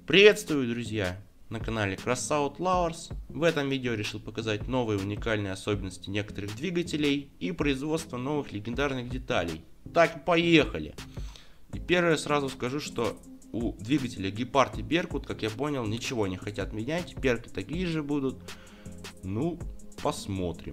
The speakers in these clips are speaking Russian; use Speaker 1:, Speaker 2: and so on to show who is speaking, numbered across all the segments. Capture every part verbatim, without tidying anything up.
Speaker 1: Приветствую, друзья! На канале Crossout В этом видео решил показать новые уникальные особенности некоторых двигателей и производство новых легендарных деталей. Так, поехали! И первое сразу скажу, что у двигателя Гепард и Беркут, как я понял, ничего не хотят менять. Перки такие же будут. Ну, посмотрим.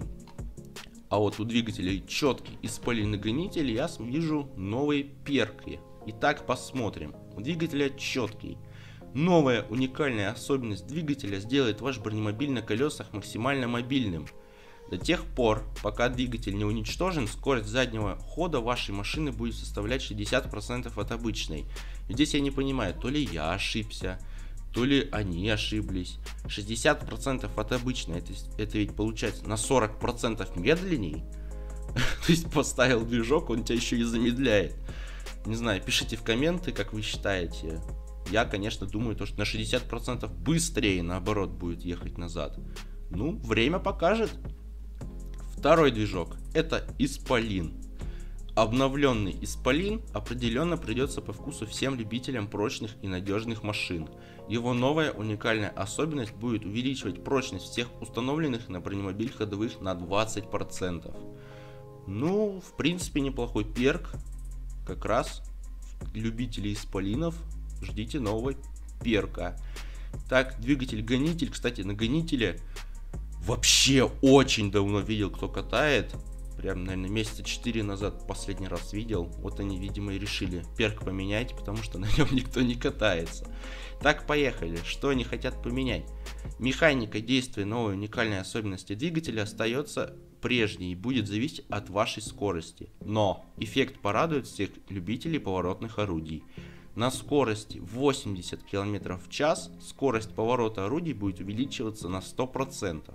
Speaker 1: А вот у двигателей четкий исполинный гонитель я вижу новые перки. Итак, посмотрим. У двигателя четкий. Новая уникальная особенность двигателя сделает ваш бронемобиль на колесах максимально мобильным. До тех пор, пока двигатель не уничтожен, скорость заднего хода вашей машины будет составлять шестьдесят процентов от обычной. Здесь я не понимаю, то ли я ошибся, то ли они ошиблись. шестьдесят процентов от обычной, это, это ведь получается на сорок процентов медленней. То есть поставил движок, он тебя еще и замедляет. Не знаю, пишите в комменты, как вы считаете. Я, конечно, думаю, то, что на шестьдесят процентов быстрее, наоборот, будет ехать назад. Ну, время покажет. Второй движок. Это Исполин. Обновленный Исполин определенно придется по вкусу всем любителям прочных и надежных машин. Его новая уникальная особенность будет увеличивать прочность всех установленных на бронемобиль ходовых на двадцать процентов. Ну, в принципе, неплохой перк. Как раз любители Исполинов, ждите нового перка. Так, двигатель-гонитель. Кстати, на гонителе вообще очень давно видел, кто катает. Прям, наверное, месяца четыре назад последний раз видел. Вот они, видимо, и решили перк поменять, потому что на нем никто не катается. Так, поехали. Что они хотят поменять? Механика действия новой уникальной особенности двигателя остается прежней и будет зависеть от вашей скорости. Но эффект порадует всех любителей поворотных орудий. На скорости восемьдесят километров в час скорость поворота орудий будет увеличиваться на сто процентов.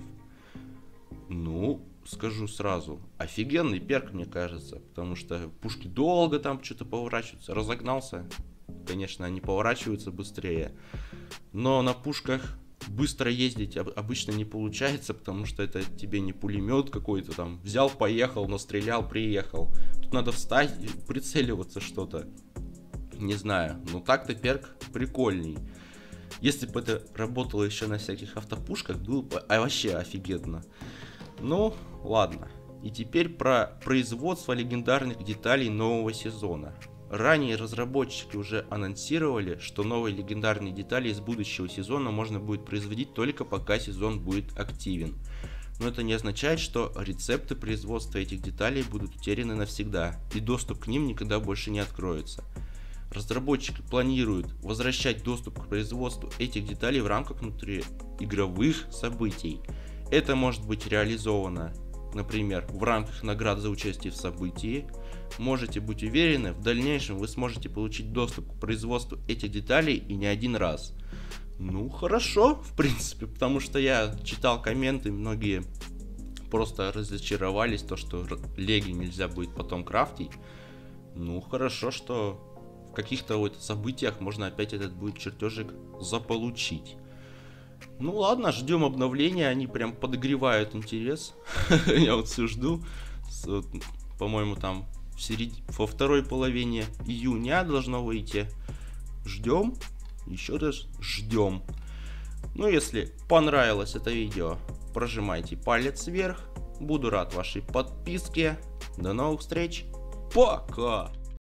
Speaker 1: Ну, скажу сразу, офигенный перк, мне кажется, потому что пушки долго там что-то поворачиваются. Разогнался, конечно, они поворачиваются быстрее, но на пушках быстро ездить обычно не получается, потому что это тебе не пулемет какой-то там, взял, поехал, настрелял, приехал. Тут надо встать и прицеливаться что-то. Не знаю, но так-то перк прикольный. Если бы это работало еще на всяких автопушках, было бы а вообще офигенно. Ну, ладно. И теперь про производство легендарных деталей нового сезона. Ранее разработчики уже анонсировали, что новые легендарные детали из будущего сезона можно будет производить только пока сезон будет активен. Но это не означает, что рецепты производства этих деталей будут утеряны навсегда, и доступ к ним никогда больше не откроется. Разработчики планируют возвращать доступ к производству этих деталей в рамках внутриигровых событий. Это может быть реализовано, например, в рамках наград за участие в событии. Можете быть уверены, в дальнейшем вы сможете получить доступ к производству этих деталей и не один раз. Ну, хорошо, в принципе, потому что я читал комменты, многие просто разочаровались, то, что леги нельзя будет потом крафтить. Ну, хорошо, что в каких-то вот событиях можно опять этот будет чертежик заполучить. Ну ладно, ждем обновления, они прям подогревают интерес. Я вот все жду. По-моему, там в серед... во второй половине июня должно выйти. Ждем. Еще раз ждем. Ну, если понравилось это видео, прожимайте палец вверх. Буду рад вашей подписке. До новых встреч. Пока!